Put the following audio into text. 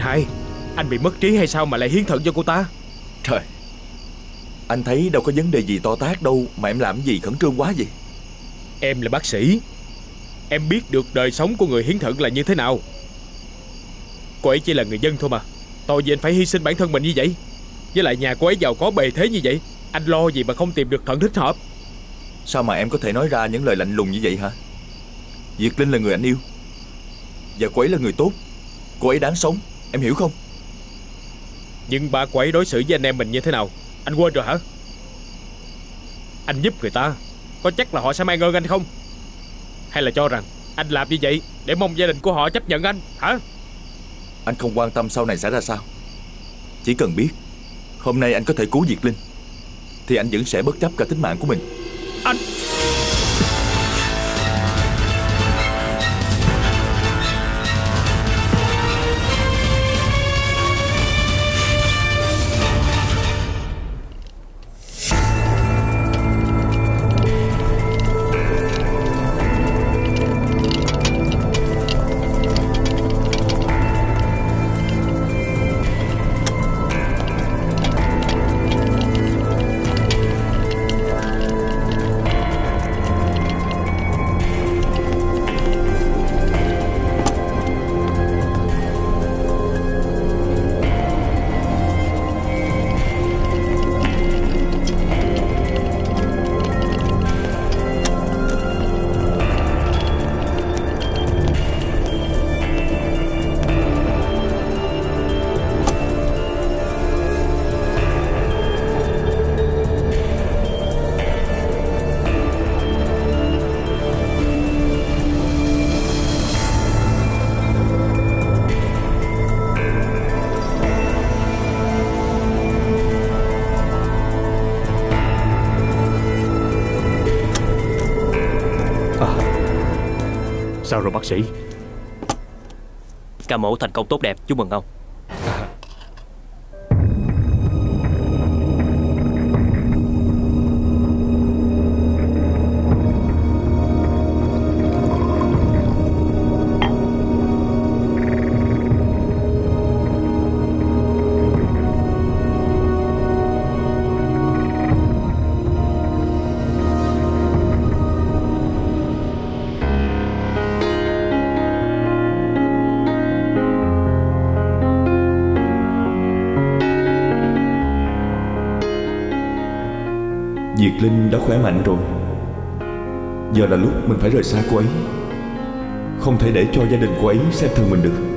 Hai, anh bị mất trí hay sao mà lại hiến thận cho cô ta? Trời, anh thấy đâu có vấn đề gì to tát đâu mà em làm gì khẩn trương quá vậy? Em là bác sĩ, em biết được đời sống của người hiến thận là như thế nào. Cô ấy chỉ là người dân thôi mà, tội gì anh phải hy sinh bản thân mình như vậy? Với lại nhà cô ấy giàu có bề thế như vậy, anh lo gì mà không tìm được thận thích hợp? Sao mà em có thể nói ra những lời lạnh lùng như vậy hả? Diệt Linh là người anh yêu, và cô ấy là người tốt. Cô ấy đáng sống, em hiểu không? Nhưng ba cô ấy đối xử với anh em mình như thế nào, anh quên rồi hả? Anh giúp người ta, có chắc là họ sẽ mang ơn anh không? Hay là cho rằng anh làm như vậy để mong gia đình của họ chấp nhận anh hả? Anh không quan tâm sau này sẽ ra sao. Chỉ cần biết hôm nay anh có thể cứu Diệt Linh thì anh vẫn sẽ bất chấp cả tính mạng của mình. Anh... Sao rồi bác sĩ? Ca mổ thành công tốt đẹp, chúc mừng ông. Diệt Linh đã khỏe mạnh rồi. Giờ là lúc mình phải rời xa cô ấy. Không thể để cho gia đình cô ấy xem thường mình được.